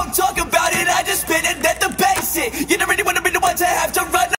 won't talk about it, I just spit it, let the bass hit. You don't really wanna be the one to have to run